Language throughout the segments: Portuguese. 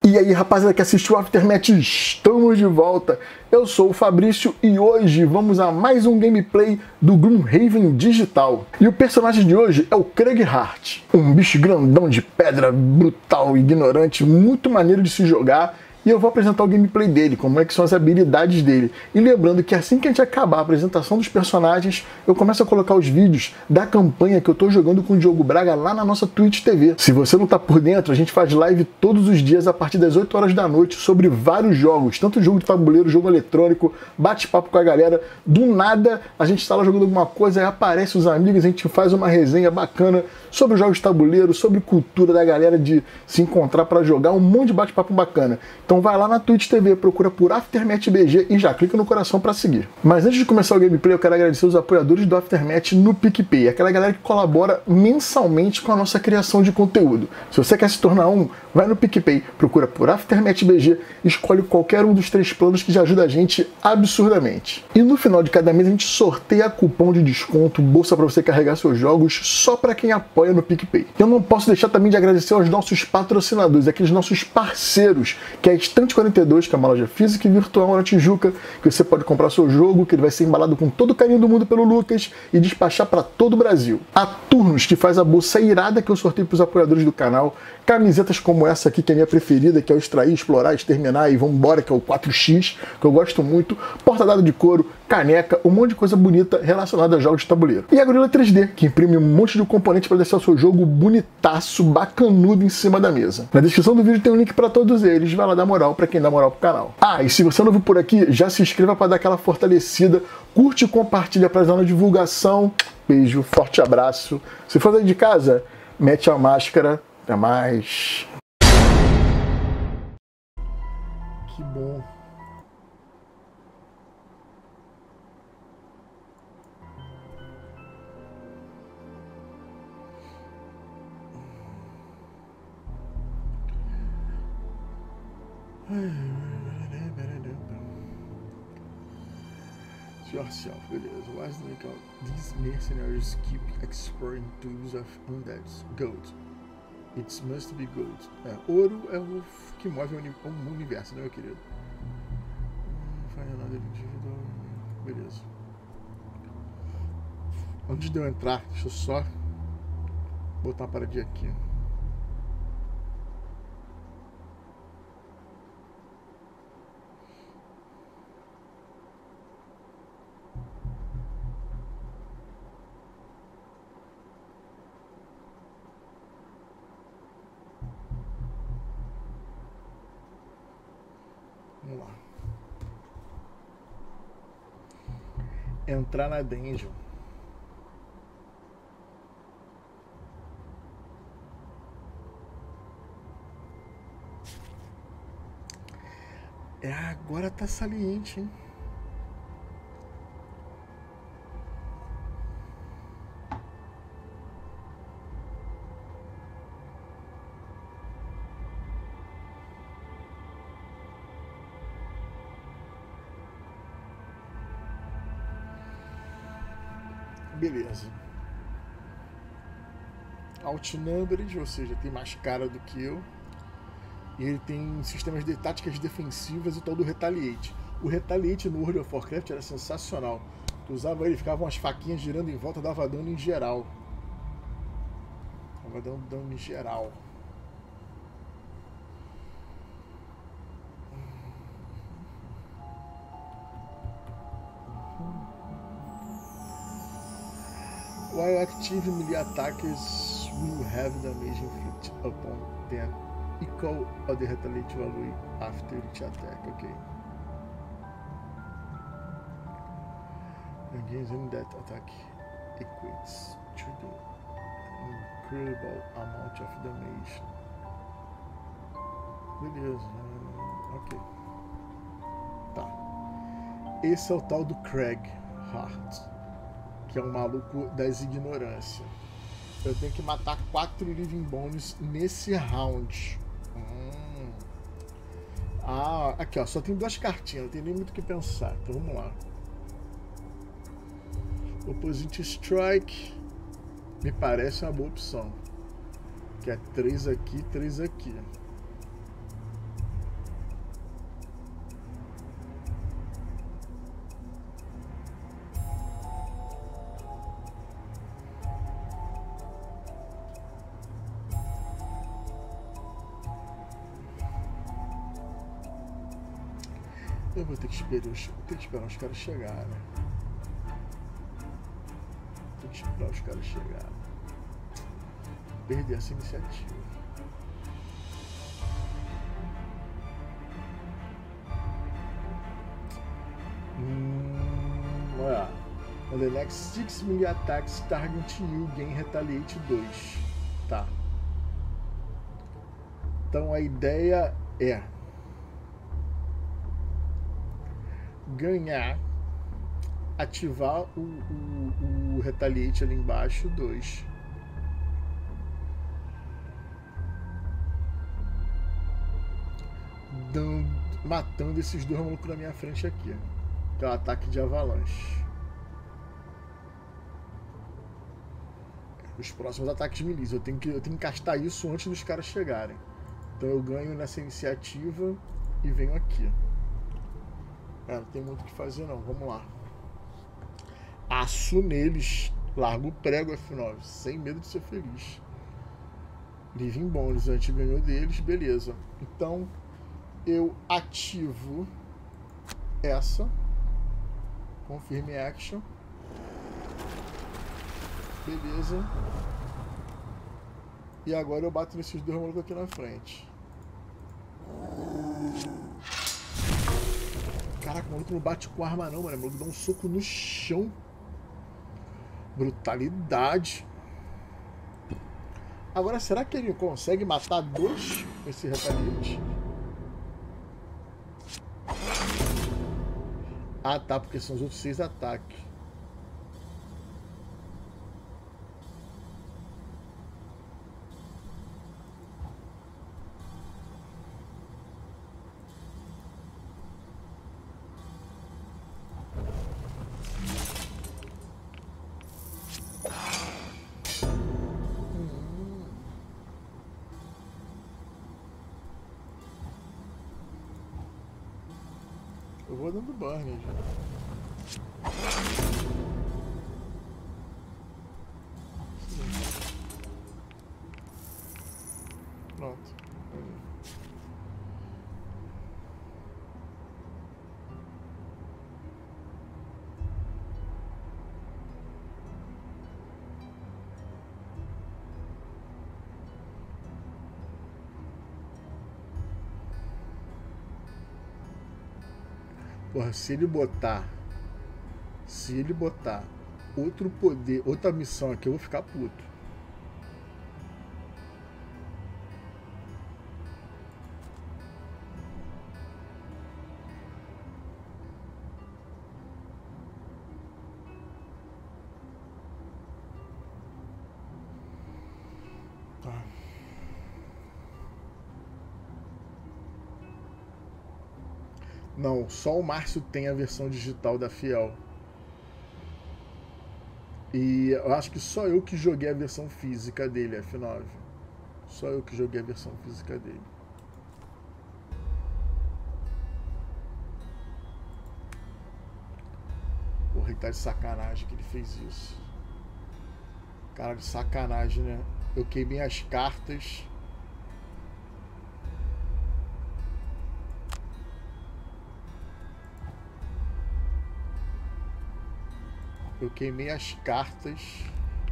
E aí, rapaziada que assistiu o Aftermath, estamos de volta. Eu sou o Fabrício e hoje vamos a mais um gameplay do Gloomhaven Digital. E o personagem de hoje é o Craig Hart, um bicho grandão de pedra, brutal, ignorante, muito maneiro de se jogar. E eu vou apresentar o gameplay dele, como é que são as habilidades dele. E lembrando que assim que a gente acabar a apresentação dos personagens, eu começo a colocar os vídeos da campanha que eu tô jogando com o Diogo Braga lá na nossa Twitch TV. Se você não tá por dentro, a gente faz live todos os dias a partir das 8 horas da noite sobre vários jogos, tanto jogo de tabuleiro, jogo eletrônico, bate-papo com a galera. Do nada, a gente tá lá jogando alguma coisa, aí aparece os amigos, a gente faz uma resenha bacana sobre os jogos de tabuleiro, sobre cultura da galera de se encontrar para jogar, um monte de bate-papo bacana. Então vai lá na Twitch TV, procura por Aftermath BG e já clica no coração para seguir. Mas antes de começar o gameplay, eu quero agradecer os apoiadores do Aftermath no PicPay, aquela galera que colabora mensalmente com a nossa criação de conteúdo. Se você quer se tornar um, vai no PicPay, procura por Aftermath BG, escolhe qualquer um dos 3 planos que já ajuda a gente absurdamente. E no final de cada mês a gente sorteia cupom de desconto, bolsa para você carregar seus jogos, só para quem apoia no PicPay. Eu não posso deixar também de agradecer aos nossos patrocinadores, aqueles nossos parceiros, que é a Estante 42, que é uma loja física e virtual na Tijuca, que você pode comprar seu jogo, que ele vai ser embalado com todo o carinho do mundo pelo Lucas e despachar para todo o Brasil. A Turnos, que faz a bolsa irada que eu sorteio para os apoiadores do canal, camisetas como essa aqui, que é a minha preferida, que é o Extrair, Explorar, Exterminar e Vambora, que é o 4X, que eu gosto muito, porta-dado de couro, caneca, um monte de coisa bonita relacionada a jogos de tabuleiro. E a Gorilla 3D, que imprime um monte de componente para deixar o seu jogo bonitaço, bacanudo em cima da mesa. Na descrição do vídeo tem um link para todos eles, vai lá dar moral para quem dá moral pro canal. Ah, e se você não viu por aqui, já se inscreva para dar aquela fortalecida, curte e compartilha para ajudar na divulgação. Beijo, forte abraço. Se for daí de casa, mete a máscara. Até mais. Que bom. Yourself, beleza. What's the make out? These mercenaries keep exploring tools of undeads. Gold. It must be gold. Ouro é o que move o universo, né, meu querido? Beleza. Antes de eu entrar, deixa eu só botar uma paradinha aqui. Vamos lá. Entrar na dungeon. Agora tá saliente, hein? Beleza. Outnumbered, ou seja, tem mais cara do que eu. E ele tem sistemas de táticas defensivas e tal do Retaliate. O Retaliate no World of Warcraft era sensacional. Tu usava ele, ficavam as faquinhas girando em volta, dava dano em geral. Dava dano em geral. While active, melee attackers will have damage inflicted upon them equal of the retaliate value after each attack. Okay. Against them that attack equates to the incredible amount of damage. Beleza. Ok. Tá. Esse é o tal do Craig Hart, que é um maluco das ignorâncias. Eu tenho que matar 4 Living Bones nesse round. Ah, aqui ó, só tem 2 cartinhas, não tem nem muito o que pensar. Então vamos lá. Opposite Strike me parece uma boa opção. Que é 3 aqui, 3 aqui. Eu vou ter que esperar os caras chegarem. Tem que esperar os caras chegarem. Perder essa iniciativa. Olha. On the next 6 melee attacks target you gain retaliate 2. Tá. Então a ideia é ganhar, ativar o retaliate ali embaixo 2. Matando esses dois malucos na minha frente aqui. Que é o ataque de avalanche. Os próximos ataques melee. Eu tenho que castar isso antes dos caras chegarem. Então eu ganho nessa iniciativa e venho aqui. Não tem muito o que fazer não. Vamos lá. Aço neles. Largo o prego F9. Sem medo de ser feliz. Living bônus. A gente ganhou deles. Beleza. Então eu ativo essa. Confirme action. Beleza. E agora eu bato nesses dois malucos aqui na frente. Caraca, o maluco não bate com arma não, mano. O maluco dá um soco no chão. Brutalidade. Agora, será que ele consegue matar dois com esse retaliante? Ah, tá, porque são os outros 6 ataques. Eu vou dando burn já. Pronto. Porra, se ele botar outro poder, outra missão aqui, eu vou ficar puto. Tá. Não, só o Márcio tem a versão digital da Fiel. E eu acho que só eu que joguei a versão física dele, F9. Só eu que joguei a versão física dele. Porra, ele tá de sacanagem que ele fez isso. Cara, de sacanagem, né? Eu queimei as cartas. Eu queimei as cartas.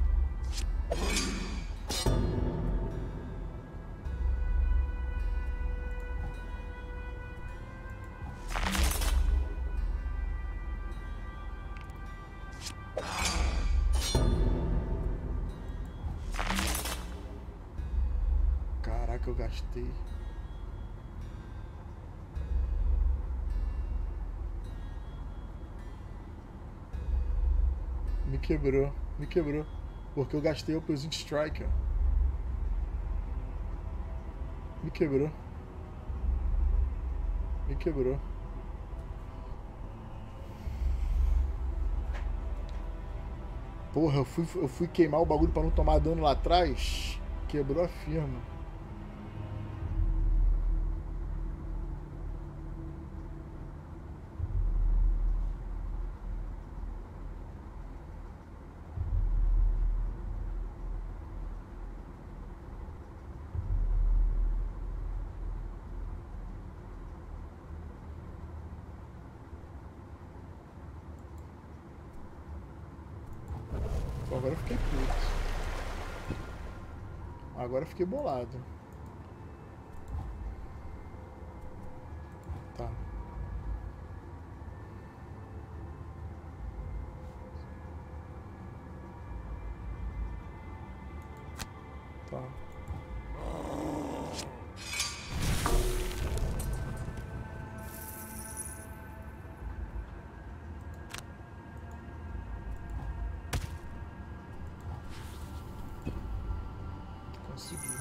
Caraca, eu gastei. Me quebrou, porque eu gastei o Opposing Striker. Me quebrou. Porra, eu fui queimar o bagulho pra não tomar dano lá atrás. Quebrou a firma. agora eu fiquei puto. Agora eu fiquei bolado. Tá. Tá. Consegui.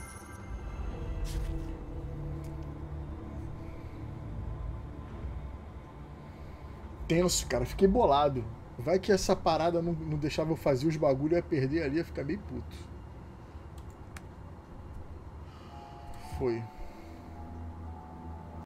Tenso, cara. Fiquei bolado. Vai que essa parada não deixava eu fazer os bagulho, eu ia perder ali, ia ficar bem puto. Foi.